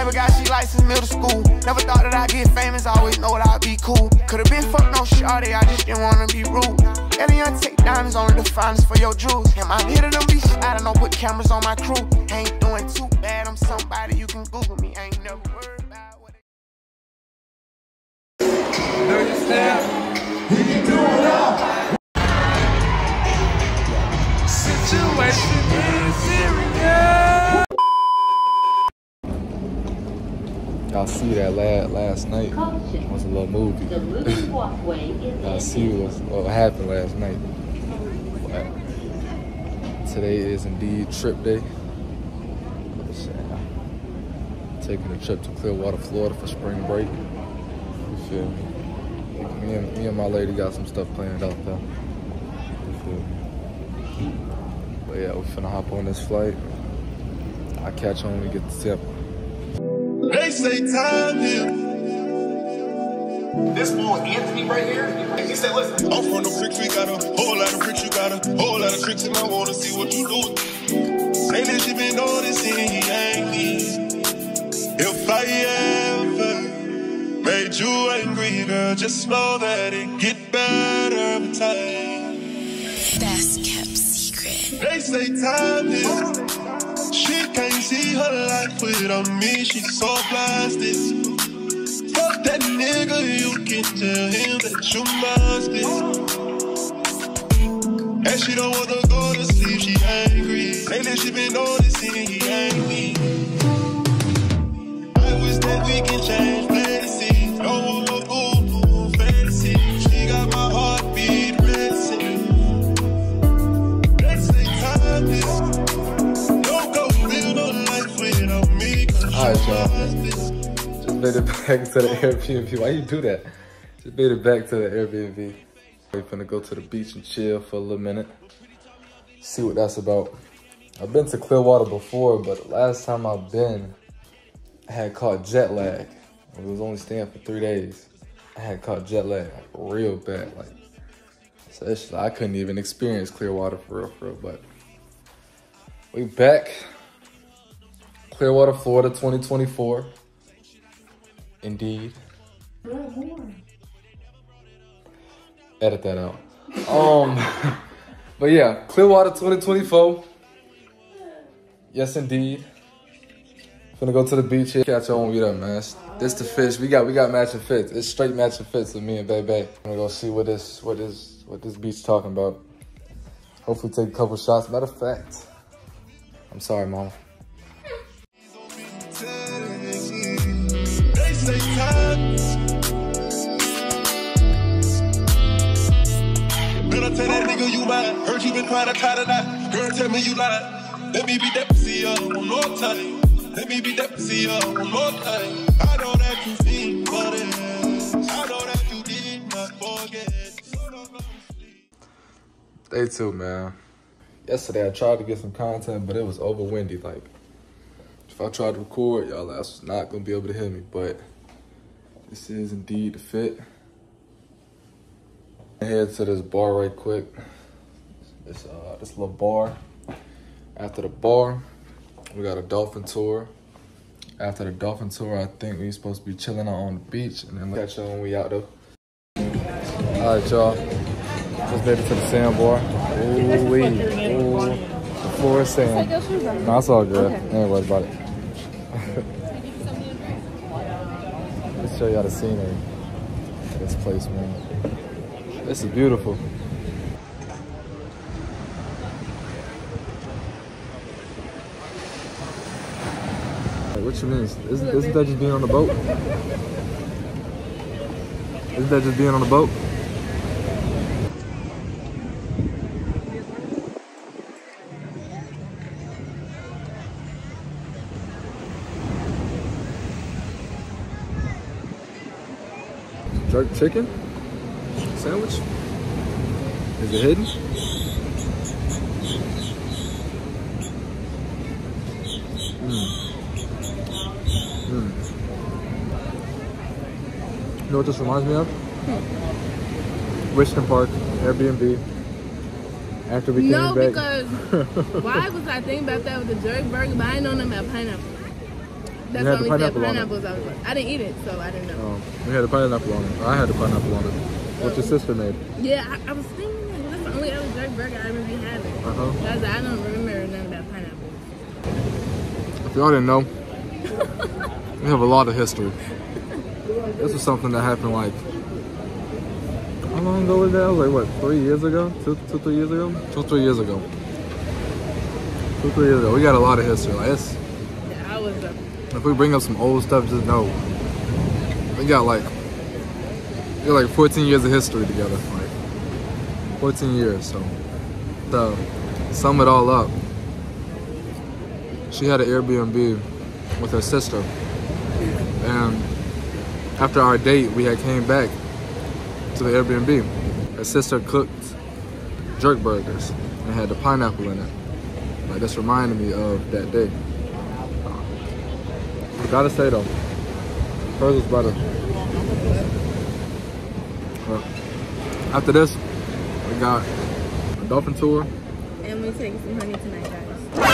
baby got she like since middle school. Never thought that I'd get famous, always know that I'd be cool. Could've been fucked no shawty, I just didn't wanna be rude. Alien take diamonds, only the finest for your jewels. And my hitter them be shot, I don't put cameras on my crew. Ain't doing too bad, I'm somebody you can Google me. Ain't never worried about what know your step, you can do it all. Situation is serious. Y'all see that last night was a little movie. Y'all see what happened last night. But today is indeed trip day. Taking a trip to Clearwater, Florida for spring break. You feel me? Me and my lady got some stuff planned out there. You feel me? But yeah, we finna hop on this flight. I'll catch on when we get to Tampa. They say time here. This boy Anthony right here, he said, listen. I'm from the bricks, we got a whole lot of bricks, you got a whole lot of tricks, and I wanna see what you do. Say that she been noticing he ain't me. If I ever made you angry, girl, just know that it get better with time. Best kept secret. They say time is. She can't see her life without me, she's so blasted. Fuck that nigga, you can tell him that you must be. And she don't wanna go to sleep, she angry. Lately she been noticing he ain't me. I wish that we can change places. Don't want no boo-boo fantasy. She got my heartbeat racing. They say time is. Alright, y'all. Just made it back to the Airbnb. Why you do that? Just made it back to the Airbnb. We're finna go to the beach and chill for a little minute. See what that's about. I've been to Clearwater before, but last time I've been, I had caught jet lag. I was only staying for 3 days. I had caught jet lag like real bad. So it's just, I couldn't even experience Clearwater for real, but we back. Clearwater, Florida, 2024. Indeed. Edit that out. But yeah, Clearwater, 2024. Yes, indeed. Finna go to the beach here. Catch on with them, man. This the fish. We got matching fits. It's straight matching fits with me and Baby. I'm gonna go see what this beach talking about. Hopefully take a couple shots. Matter of fact, I'm sorry, Mama. Say time. Better tell that nigga you mine. Heard you been trying to tie the knot. Girl, tell me you lied. Let me be that pussy one more time. Let me be that pussy one more time. I know that you feel for this. I know that you did not forget. Day 2, man. Yesterday I tried to get some content, but it was over windy. Like, if I tried to record, y'all was not gonna be able to hear me, but this is indeed the fit. Head to this bar right quick. This little bar. After the bar, we got a Dolphin tour. After the Dolphin tour, I think we supposed to be chilling out on the beach, and then catch y'all when we out though. All right, y'all. Just made it to the sandbar. Ooh-wee. Ooh. The floor is sand. No, it's all good. Okay. Ain't worried about it. Let's show y'all the scenery of this place, man. This is beautiful. What you mean? Isn't that just being on the boat? Isn't that just being on the boat? Jerk chicken? Sandwich? Is it hidden? You know what this reminds me of? Richmond Park, Airbnb. After we came back. No, because why was I thinking about that with the jerk burger, but I didn't know nothing about pineapple. That's had only the said pineapple on it. pineapples. I didn't eat it, so I didn't know. We had the pineapple on it. I had the pineapple on it. What your sister made. Yeah, I was thinking that. That's the only other jerk burger I remember having. Because I don't remember none about pineapple. If y'all didn't know, we have a lot of history. This was something that happened like, how long ago was that? Like what, 3 years ago? 3 years ago? 3 years ago. 3 years ago. We got a lot of history. Like it's, Yeah, I was up. if we bring up some old stuff, just know we got like 14 years of history together. Like 14 years. So to sum it all up, she had an Airbnb with her sister, and after our date, we had came back to the Airbnb. Her sister cooked jerk burgers and had the pineapple in it. Like, this reminded me of that day. I gotta say though, hers was better. After this, we got a Dolphin tour. And we taking some honey tonight, guys.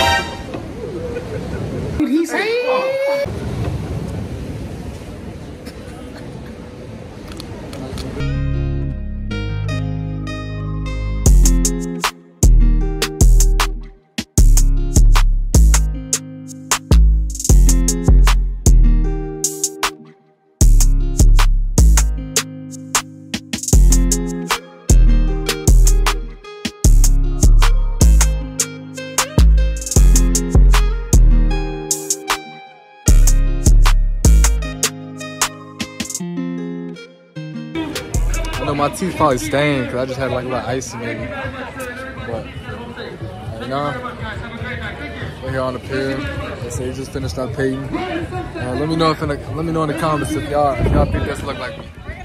I know my teeth probably stained because I just had like a little ice maybe. But right now, we're here on the pier. They say you just finished up painting. Let me know in the comments if y'all think this look like me.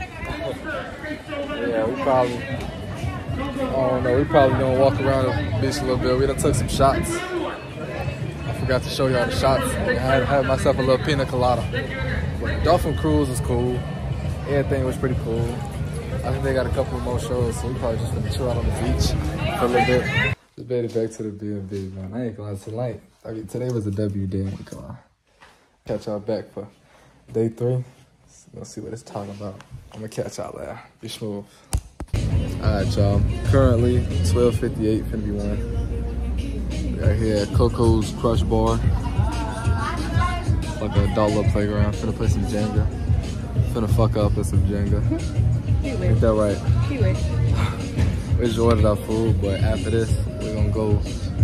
Yeah, we probably, I don't know, we probably gonna walk around the beach a little bit. We done took some shots. I forgot to show y'all the shots. I had myself a little pina colada. But the Dolphin cruise was cool. Everything was pretty cool. I think they got a couple more shows, so we probably just gonna chill out on the beach for a little bit. Just made it back to the B&B, man. I ain't gonna lie, tonight. I mean, today was a W day. Come on. Catch y'all back for day 3. So let's see what it's talking about. I'm gonna catch y'all there. Be smooth. Alright, y'all. Currently 12:58, finna be one. Right here at Coco's Crush Bar. It's like an adult little playground. Finna play some Jenga. Finna fuck up with some Jenga. Ain't that right? We just ordered our food, but after this, we're gonna go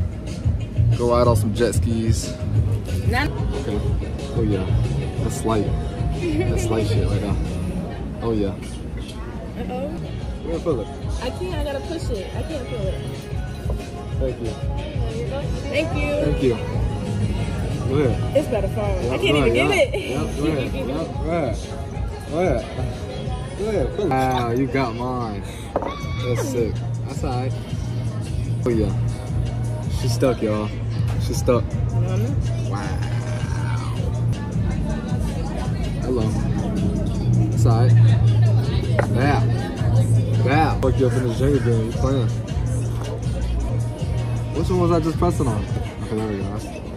ride on some jet skis. Okay. Oh yeah, that's light shit right now. Oh yeah. Uh-oh. Where pull it? I can't, I gotta push it. I can't pull it. Thank you. Thank you. Thank you. Go ahead. It's about to fall. Yep, I can't even get it. Yep, go ahead. Yep, go ahead. Go ahead. Go ahead. Wow, you got mine. That's sick. That's alright. Oh yeah. She's stuck, y'all. She's stuck. Wow. Hello. That's alright. Wow. Wow. Fuck you up in the Jenga game. You playing. Which one was I just pressing on? Okay, there we go.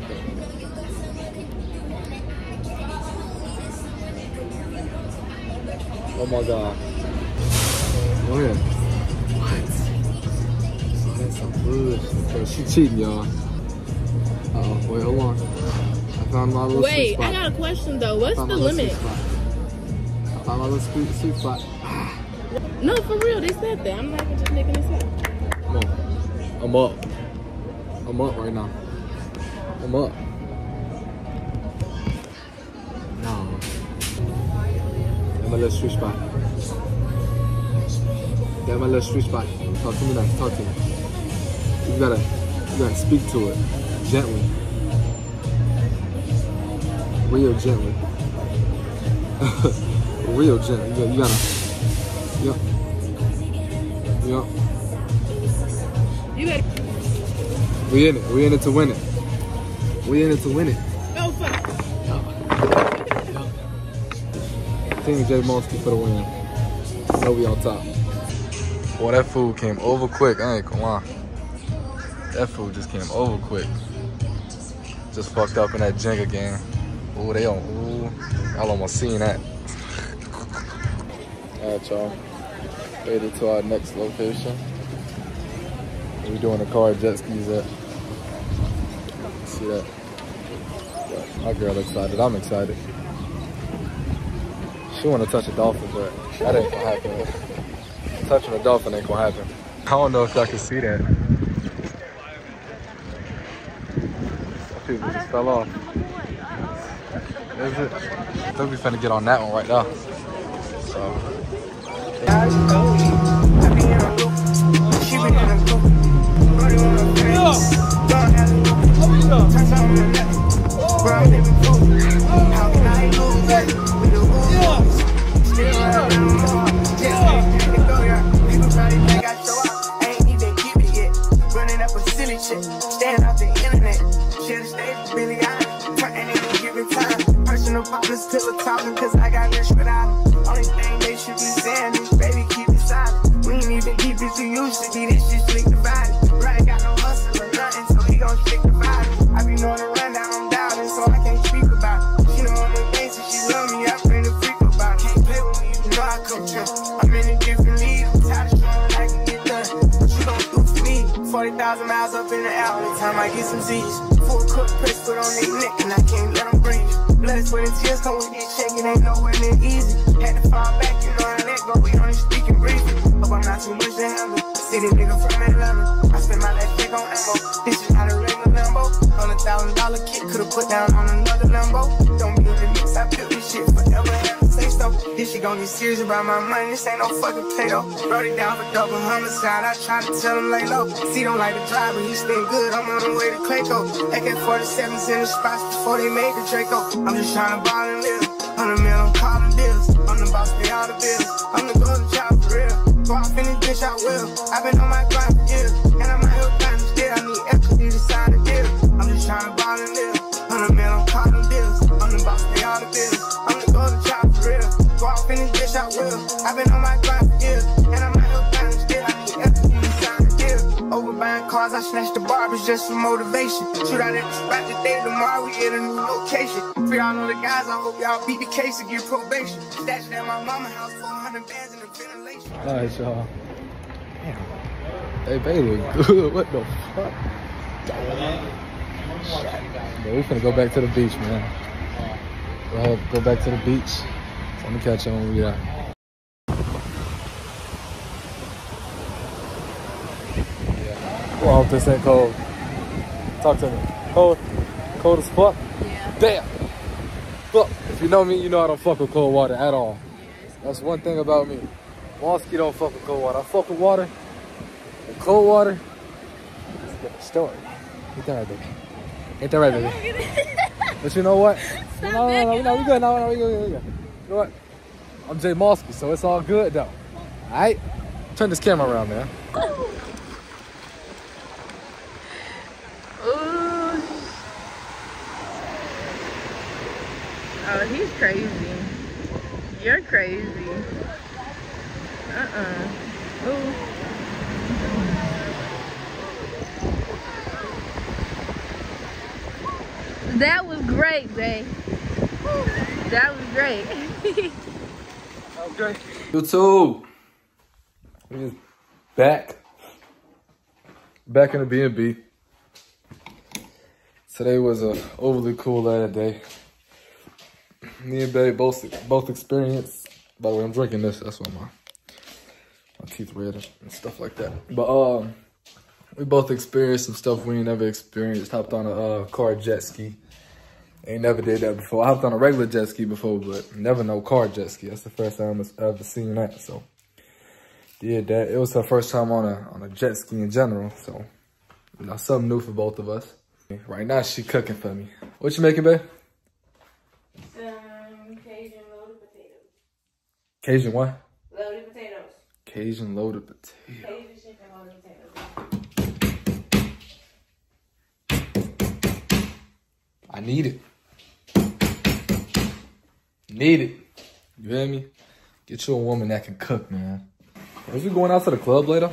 Oh my god. Go ahead. What? That's some bullshit. She cheating, y'all. Uh-oh. Wait, hold on. I found my little sweet spot. I got a question though. What's the limit? I found my little sweet spot. No, for real. They said that. I'm not even just making this up. Come on. I'm up. I'm up right now. I'm up. No. That's my little sweet spot. That's my little sweet spot. Talk to me now. Talk to me. You gotta speak to it gently. Real gently. Real gently. You gotta. Yep. Yep. You got. We in it. We in it to win it. We in it to win it. Oh fuck. Team J Monsky for the win. So we on top. Boy, that food came over quick. I ain't gonna lie. That food just came over quick. Just fucked up in that Jenga game. Ooh, they on. Ooh, y'all almost seen that. Alright, y'all. Made it to our next location. We're doing the car jet skis at. See that? Yeah, my girl excited. I'm excited. She want to touch a dolphin, but that ain't gonna happen. Touching a dolphin ain't gonna happen. I don't know if y'all can see that. Some people just fell off. Is it? I think we finna get on that one right now. So. Stand off the internet, share the stage, Billy Island. Ain't even giving time. Personal problems, pillow talking, cause I got rich without them. Only thing they should be saying is, baby, keep it silent. We ain't even deep as you used to be, this shit slick divided. Right, got no hustle or nothing, so he gon' stick divided. I be knowing the rundown, I'm doubting, so I can't speak about it. She know I'm the gangster, she love me, I bring the freak about it. Can't play with me, you know I coach her. I'm in a different league, I'm tired of showing I can get done. What you gon' do for me? 40,000 miles up in the air, every time I get some Z's. Full cook, press foot on their neck, and I can't let them breathe. Blood, sweat, and tears come with this check, it ain't nowhere near easy. Had to fall back, you know how that go, we only speaking briefly. Hope I'm not too much to handle. City nigga from Atlanta, I spend my last check on ammo. This is not a regular Lambo. $100,000 kit, could've put down on another Lambo. Don't be in the mix, I built this shit forever, have to say so. This shit gon' get serious about my money, this ain't no fucking play-doh. Wrote it down for double homicide, I try to tell him lay low. See, don't like the drive, but he stay good, I'm on the way to Clayco. AK-47s in the spots before they made the Draco. I'm just tryna ball and live. 100 mil, I'm calling bills. I'm the boss, pay all the bills. I'm the golden child for real. Go off in this bitch, I will. I've been on my grind for years, and I'm out here trying to steal. I need equity to sign the deal. I'm just tryna ball and live. 100 mil, I'm calling bills. I'm the boss, pay all the bills. I'm the golden child for real. Go off in this bitch, I will. I've been on my grind for years, and I'm out here trying to steal. I need equity to sign the deal. Over buying cars, I snatched the barbers just for motivation. Shoot out at the spot today, tomorrow we get a new location. For y'all know the guys, I hope y'all beat the case and get probation. Stashed at my mama house, 400 bands in the ventilation. Alright, y'all. Hey, they look good. What the fuck? But we finna go back to the beach, man. Go back to the beach. So I'm gonna catch y'all when we get out. Yeah. Well, I hope this ain't cold. Talk to me. Cold? Cold as fuck? Yeah. Damn. Fuck. If you know me, you know I don't fuck with cold water at all. That's one thing about me. Mosky don't fuck with cold water. I fuck with water. And cold water. It's a different story. Ain't that right, baby? Ain't that right, baby? But you know what? No, we good. No, we good. You know what? I'm Jay Mosky, so it's all good though. Alright? Turn this camera around, man. Oh, he's crazy. You're crazy. Ooh. That was great, babe. That was great. Okay. YouTube. We just back in the B&B. Today was a overly cool ass day. Me and Babe both experienced. By the way, I'm drinking this. That's why my teeth red and stuff like that. But we both experienced some stuff we ain't never experienced. Hopped on a car jet ski. Ain't never did that before. I hopped on a regular jet ski before, but never no car jet ski. That's the first time I've ever seen that. So did that. It was her first time on a jet ski in general. So you know, something new for both of us. Right now she cooking for me. What you making, babe? Some Cajun loaded potatoes. Cajun what? Loaded potatoes. Cajun loaded potatoes. Cajun chicken loaded potatoes. I need it. Need it. You hear me? Get you a woman that can cook, man. Is we going out to the club later?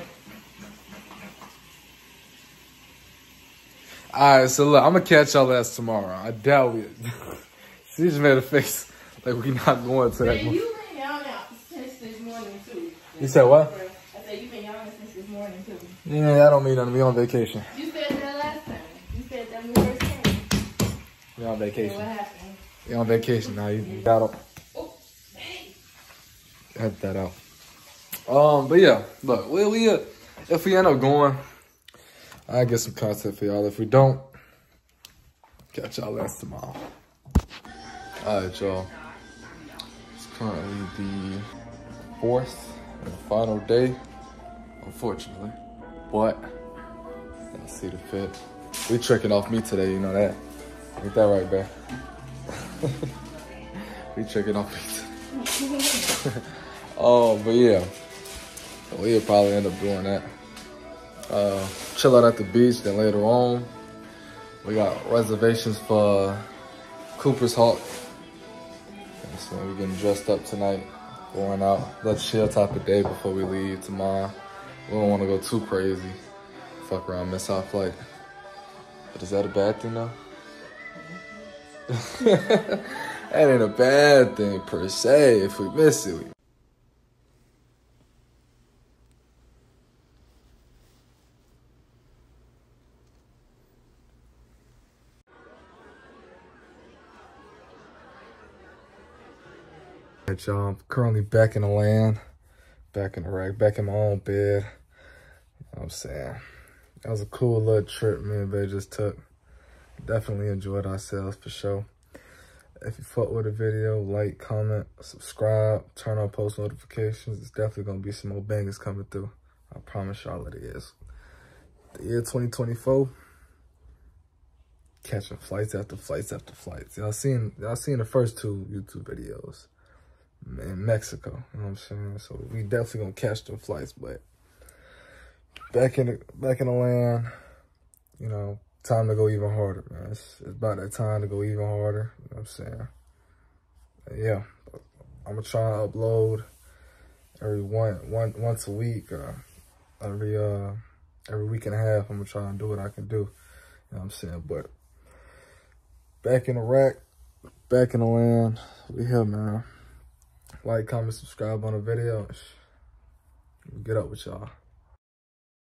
Alright, so look, I'm gonna catch y'all ass tomorrow. I doubt it. She just made a face like we not going to that. Man, you've been yawning out since this morning too. You said what? I said you've been yawning since this morning too. Yeah, that don't mean nothing. We on vacation. You said that last time. You said that when we first came. We on vacation. What happened? We on vacation now. You got up. Oh, dang. Edit that out. But yeah, look, we if we end up going, I'll get some content for y'all. If we don't, catch y'all last tomorrow. Alright, y'all. It's currently the 4th and final day, unfortunately. But y'all see the fit. We tricking off me today, you know that. Ain't that right, Bear? We tricking off me today. But yeah. We'll probably end up doing that. Chill out at the beach, then later on, we got reservations for Cooper's Hawk. So we're getting dressed up tonight, going out. Let's chill type of day before we leave tomorrow. We don't want to go too crazy. Fuck around, miss our flight. But is that a bad thing though? That ain't a bad thing per se if we miss it. Alright, y'all, I'm currently back in the land, back in the rack, back in my own bed. You know what I'm saying? That was a cool little trip me and Bae just took. Definitely enjoyed ourselves for sure. If you fuck with the video, like, comment, subscribe, turn on post notifications. It's definitely gonna be some more bangers coming through. I promise y'all it is. The year 2024, catching flights after flights after flights. Y'all seen the first 2 YouTube videos in Mexico, you know what I'm saying? So we definitely gonna catch the flights, but back in the land, you know, time to go even harder, man. It's about that time to go even harder, you know what I'm saying? And yeah, I'm gonna try to upload once a week, every week and a half. I'm gonna try and do what I can do, you know what I'm saying? But back in the rack, back in the land, we here, man. Like, comment, subscribe on the video. Get up with y'all.